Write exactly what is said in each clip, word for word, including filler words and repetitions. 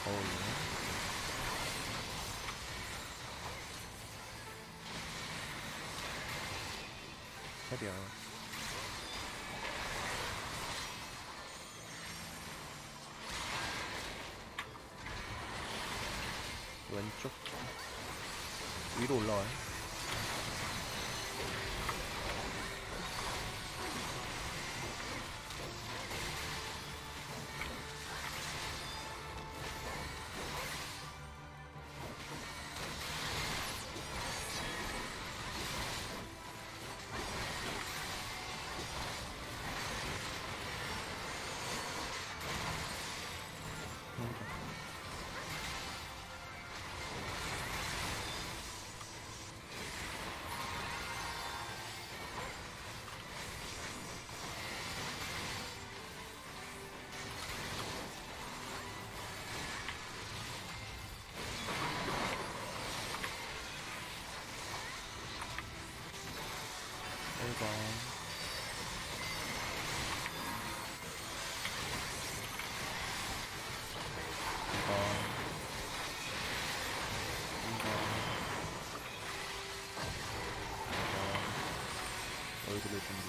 거울로. 새벽. 왼쪽 위로 올라와요. 일 번 이 번 삼 번 사 번 얼굴을 준비.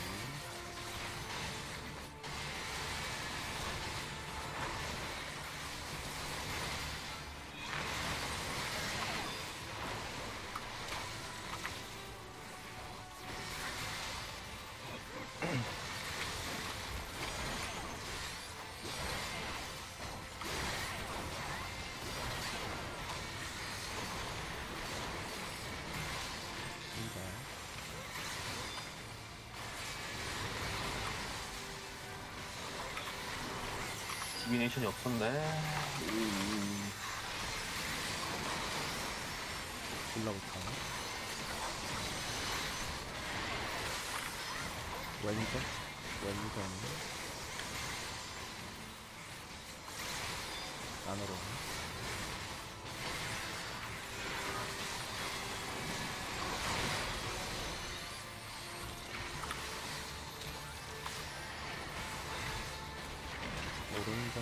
디비네이션이 없었네. 음. 올라부터 왼쪽 왼쪽 안으로 오른쪽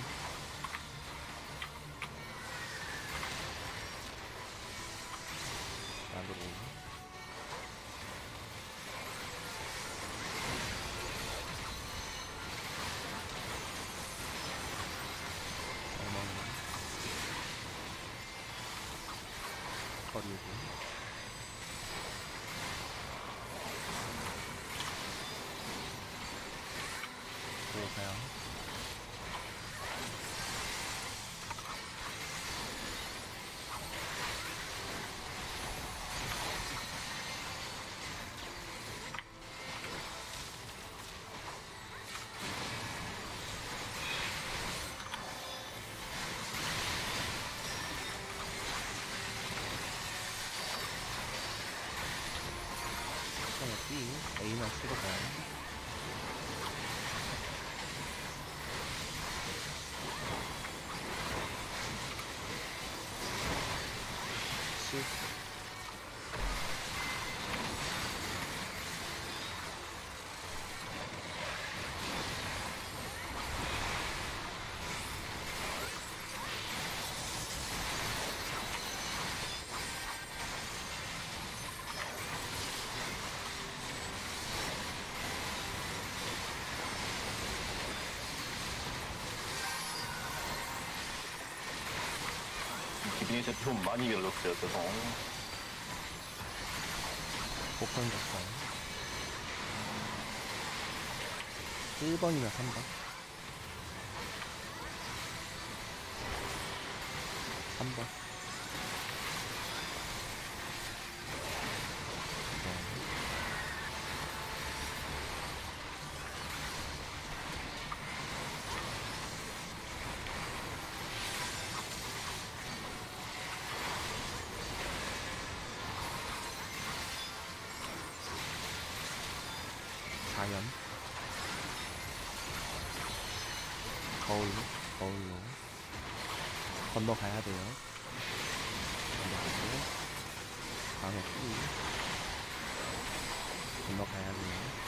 안으로 버리고 보호사양 B A만 치고 가요. C 디비네이션 좀 많이 별렀어요. 그래서 복권 작가요. 일 번이나 삼 번 삼 번 사연 거울로 거울로 건너가야 돼요. 건너가고 강에 피 건너가야 돼요.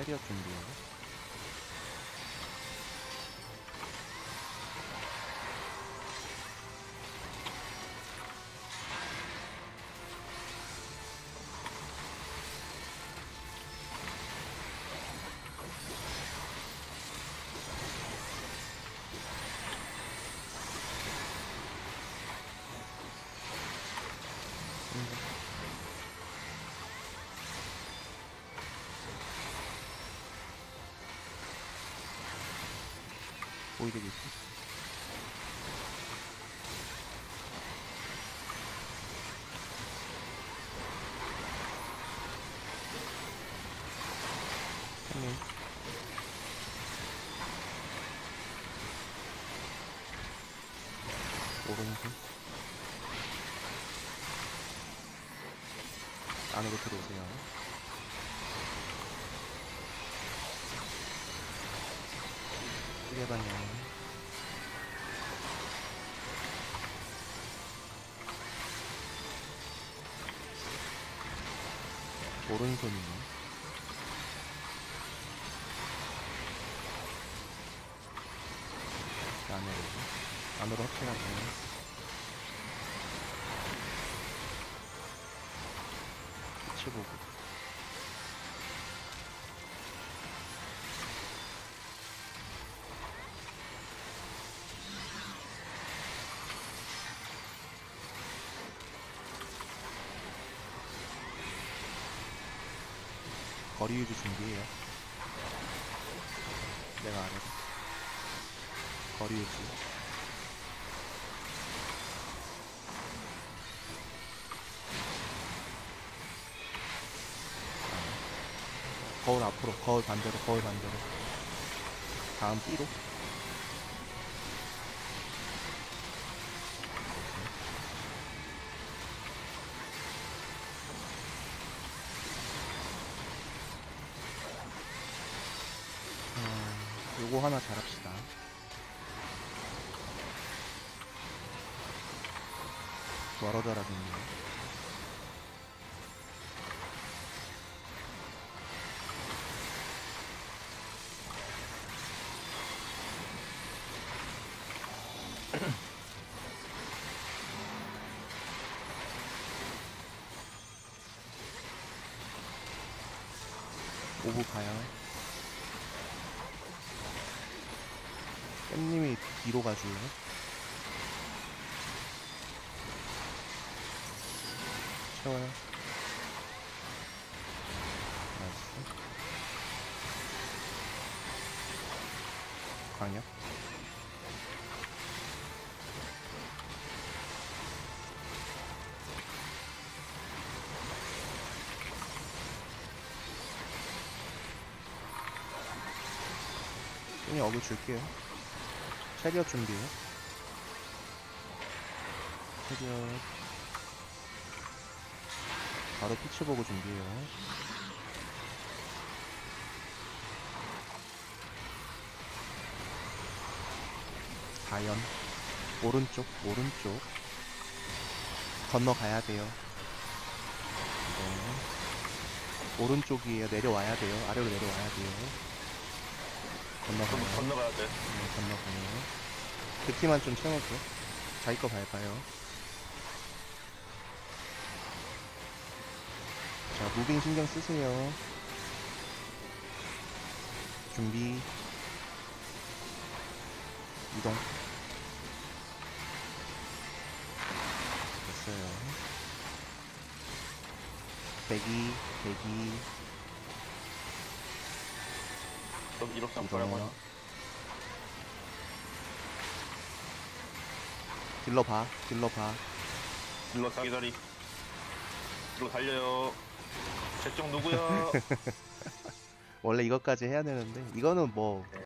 캐리어 준비요. 보이되겠지? 형님. 오른손. 안으로 들어오세요. 시계 방향. 오른손이요. 안으로. 안으로 합체하세요. 빛을 보고. 거리 유지 준비해요. 내가 알아서. 거리 유지. 거울 앞으로, 거울 반대로, 거울 반대로. 다음 B로. 음, 요거 하나 잘합시다. 여러 잘하겠네요. 오부 가요. 깻님이 뒤로 가줄래요? 채워요. 나이스. 광역. 깻님 어글 줄게요. 체리어 준비해요. 체리어. 바로 피치 보고 준비해요. 가연. 오른쪽, 오른쪽. 건너가야 돼요. 네. 오른쪽이에요. 내려와야 돼요. 아래로 내려와야 돼요. 건너가요. 건, 건너가야 돼. 네, 건너가요. 그 키만 좀 채워줘. 자기 거 밟아요. 자, 무빙 신경 쓰세요. 준비. 이동. 됐어요. 대기, 대기. 좀 이렇게 이동. 보라고. 딜러 봐, 딜러 봐. 일로 자기 자리. 일로 달려요. 제쪽 누구야? 원래 이것까지 해야 되는데, 이거는 뭐,